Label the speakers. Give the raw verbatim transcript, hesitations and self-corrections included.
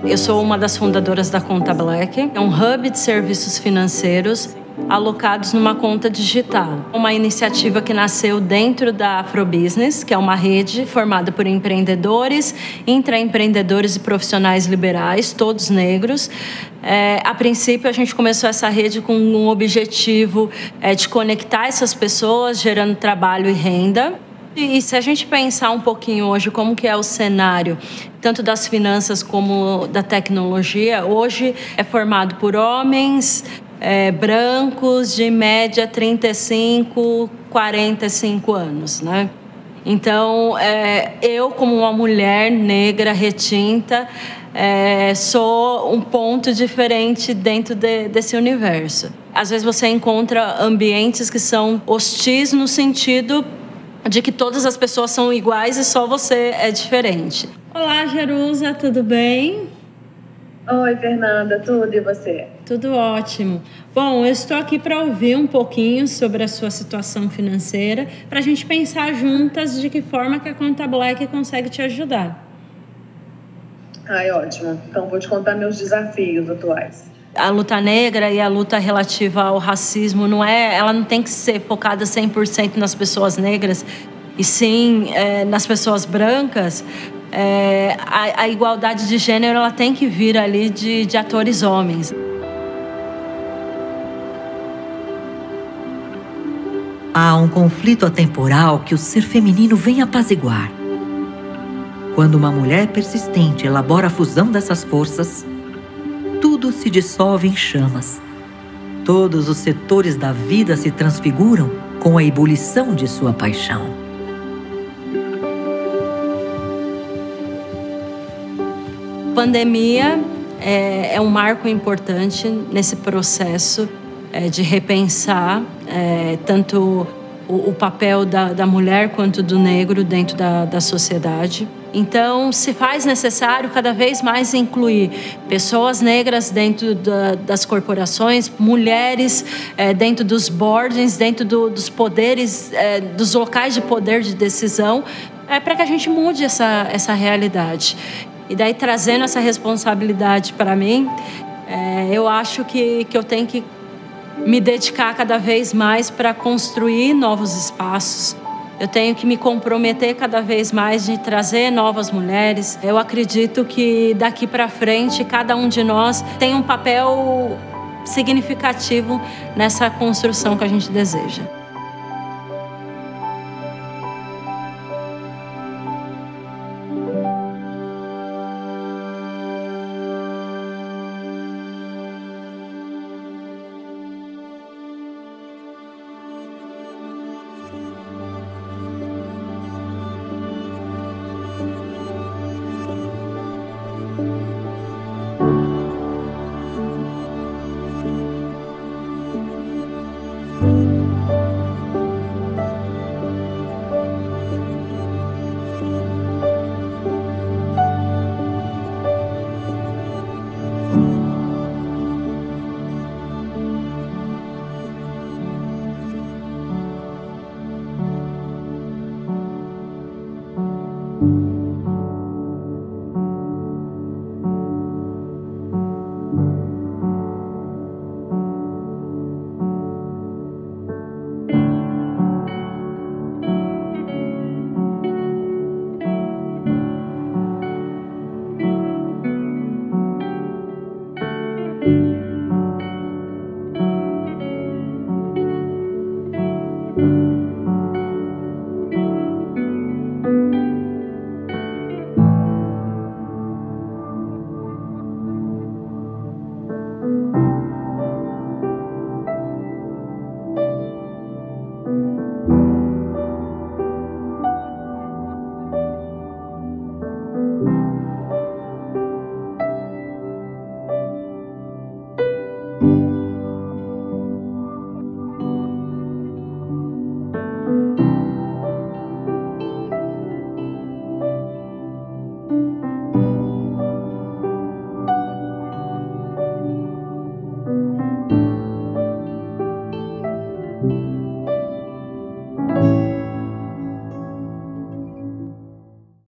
Speaker 1: Eu sou uma das fundadoras da Conta Black. É um hub de serviços financeiros alocados numa conta digital. Uma iniciativa que nasceu dentro da Afrobusiness, que é uma rede formada por empreendedores, intraempreendedores e profissionais liberais, todos negros. É, a princípio, a gente começou essa rede com um objetivo é, de conectar essas pessoas, gerando trabalho e renda. E, e se a gente pensar um pouquinho hoje como que é o cenário, tanto das finanças como da tecnologia, hoje é formado por homens é, brancos de média trinta e cinco, quarenta e cinco anos, né? Então, é, eu como uma mulher negra retinta, é, sou um ponto diferente dentro de, desse universo. Às vezes você encontra ambientes que são hostis no sentido de que todas as pessoas são iguais e só você é diferente. Olá, Jerusa, tudo bem?
Speaker 2: Oi, Fernanda, tudo e você?
Speaker 1: Tudo ótimo. Bom, eu estou aqui para ouvir um pouquinho sobre a sua situação financeira, para a gente pensar juntas de que forma que a Conta Black consegue te ajudar.
Speaker 2: Ai, ótimo. Então, vou te contar meus desafios atuais.
Speaker 1: A luta negra e a luta relativa ao racismo, não é, ela não tem que ser focada cem por cento nas pessoas negras, e sim é, nas pessoas brancas. É, a, a igualdade de gênero ela tem que vir ali de, de atores homens.
Speaker 3: Há um conflito atemporal que o ser feminino vem apaziguar. Quando uma mulher persistente elabora a fusão dessas forças, tudo se dissolve em chamas. Todos os setores da vida se transfiguram com a ebulição de sua paixão.
Speaker 1: Pandemia é, é um marco importante nesse processo é, de repensar é, tanto o, o papel da, da mulher quanto do negro dentro da, da sociedade. Então, se faz necessário cada vez mais incluir pessoas negras dentro da, das corporações, mulheres é, dentro dos boards, dentro do, dos poderes, é, dos locais de poder de decisão, é, para que a gente mude essa, essa realidade. E daí, trazendo essa responsabilidade para mim, é, eu acho que, que eu tenho que me dedicar cada vez mais para construir novos espaços. Eu tenho que me comprometer cada vez mais de trazer novas mulheres. Eu acredito que daqui para frente, cada um de nós tem um papel significativo nessa construção que a gente deseja.